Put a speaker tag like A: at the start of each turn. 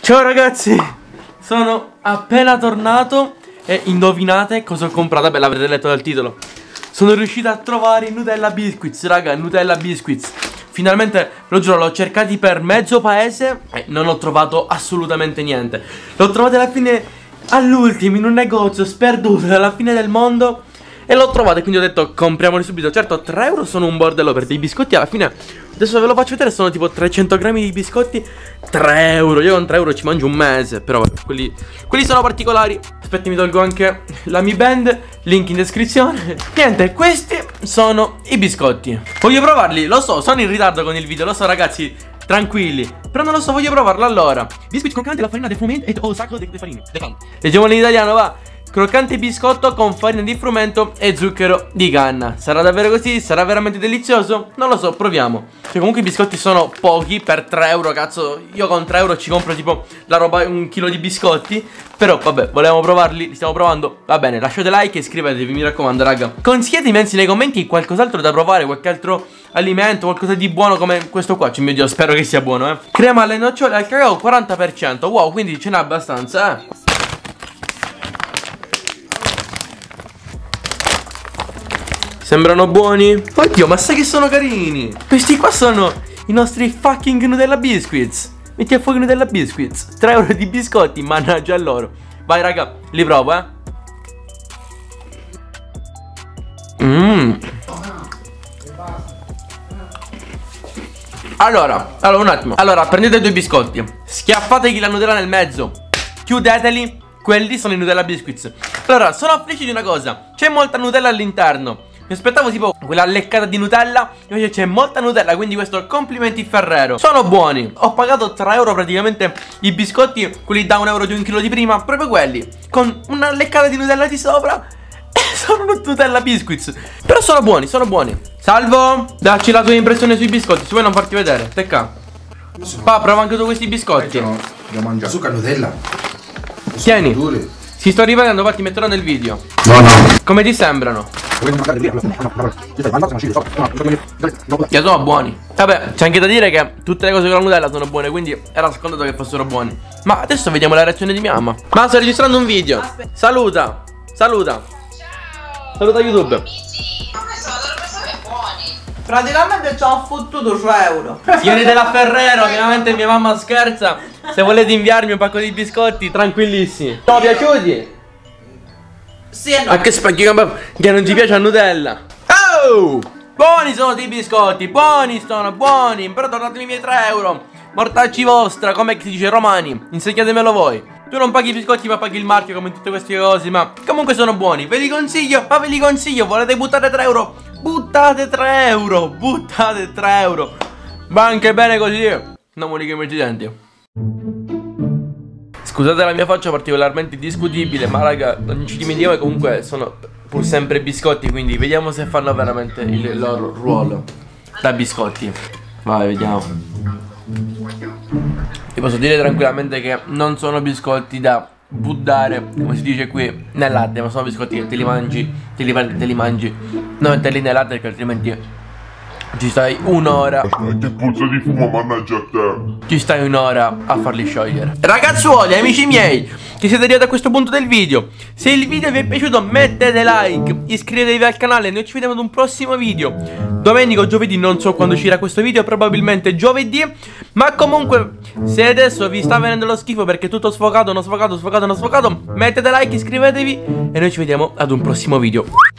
A: Ciao ragazzi, sono appena tornato e indovinate cosa ho comprato? Beh, l'avrete letto dal titolo. Sono riuscito a trovare i Nutella Biscuits, raga, Nutella Biscuits. Finalmente, lo giuro, l'ho cercati per mezzo paese e non ho trovato assolutamente niente. L'ho trovato alla fine, all'ultimo, in un negozio sperduto alla fine del mondo. E l'ho trovato e quindi ho detto compriamoli subito. Certo 3 euro sono un bordello per dei biscotti. Alla fine adesso ve lo faccio vedere. Sono tipo 300 grammi di biscotti, 3 euro. Io con 3 euro ci mangio un mese. Però vabbè, quelli sono particolari. Aspetti, mi tolgo anche la Mi Band, link in descrizione. Niente, questi sono i biscotti. Voglio provarli, lo so, sono in ritardo con il video. Lo so ragazzi, tranquilli, però non lo so, voglio provarlo. Allora, biscuit croccante, la farina di frumento e sacco di farine. Leggiamolo in italiano, va. Croccante biscotto con farina di frumento e zucchero di canna. Sarà davvero così? Sarà veramente delizioso? Non lo so, proviamo. Cioè comunque i biscotti sono pochi per 3 euro, cazzo. Io con 3 euro ci compro tipo la roba, 1 chilo di biscotti. Però vabbè, volevamo provarli, li stiamo provando. Va bene, lasciate like e iscrivetevi, mi raccomando raga. Consigliatemi anzi nei commenti qualcos'altro da provare, qualche altro alimento, qualcosa di buono come questo qua. Cioè mio Dio, spero che sia buono, Crema alle nocciole al cacao 40%. Wow, quindi ce n'è abbastanza, Sembrano buoni. Oddio, ma sai che sono carini? Questi qua sono i nostri fucking Nutella Biscuits. Metti a fuoco i Nutella Biscuits. 3 euro di biscotti, mannaggia a loro. Vai raga, li provo, Allora, un attimo. Allora, prendete 2 biscotti, schiaffategli la Nutella nel mezzo, chiudeteli. Quelli sono i Nutella Biscuits. Allora, sono felice di una cosa. C'è molta Nutella all'interno. Mi aspettavo tipo quella leccata di Nutella, invece c'è molta Nutella, quindi questo complimenti Ferrero. Sono buoni. Ho pagato 3 euro praticamente i biscotti, quelli da 1 euro di 1 chilo di prima, proprio quelli, con una leccata di Nutella di sopra. E sono Nutella Biscuits. Però sono buoni, sono buoni. Salvo, dacci la tua impressione sui biscotti, se vuoi non farti vedere. Tecca. Pa, prova anche tu questi biscotti.
B: Devo mangiare zucca Nutella.
A: Tieni. Si sto rivedendo, poi ti metterò nel video.
B: No.
A: Come ti sembrano? Che sono buoni. Vabbè, c'è anche da dire che tutte le cose con la Nutella sono buone, quindi era scontato che fossero buoni. Ma adesso vediamo la reazione di mia mamma. Ma sto registrando un video. Saluta. Saluta.
C: Ciao.
A: Saluta YouTube.
C: Amici. Come sono? Dovrebbe essere buoni.
D: Praticamente ci ho fottuto 3 euro.
A: Signori della Ferrero, ovviamente mia mamma scherza. Se volete inviarmi un pacco di biscotti, tranquillissimi. Sono piaciuti?
D: Sì e no.
A: A che spacchi che non ti piace la Nutella? Oh! Buoni sono dei biscotti, buoni sono, buoni. Però tornatemi i miei 3 euro. Mortacci vostra, come si dice romani. Insegnatemelo voi. Tu non paghi i biscotti ma paghi il marchio come in tutte queste cose. Ma comunque sono buoni. Ve li consiglio, ma ve li consiglio. Volete buttare 3 euro? Buttate 3 euro. Buttate 3 euro. Va anche bene così. Non mi richiamo incidenti. Scusate la mia faccia particolarmente discutibile, ma raga, non ci dimentichiamo che comunque sono pur sempre biscotti, quindi vediamo se fanno veramente il loro ruolo da biscotti. Vai, vediamo. Vi posso dire tranquillamente che non sono biscotti da buttare, come si dice qui, nel latte, ma sono biscotti che te li mangi, te li prendi, te li mangi. Non metterli nel latte perché altrimenti ci stai un'ora.
E: Che puzza di fumo, mannaggia a te.
A: Ci stai un'ora a farli sciogliere. Ragazzuoli, amici miei, che siete arrivati a questo punto del video, se il video vi è piaciuto mettete like, iscrivetevi al canale. Noi ci vediamo ad un prossimo video. Domenica o giovedì, non so quando uscirà questo video, probabilmente giovedì. Ma comunque, se adesso vi sta venendo lo schifo perché è tutto sfocato, non sfocato, sfocato, non sfocato, mettete like, iscrivetevi e noi ci vediamo ad un prossimo video.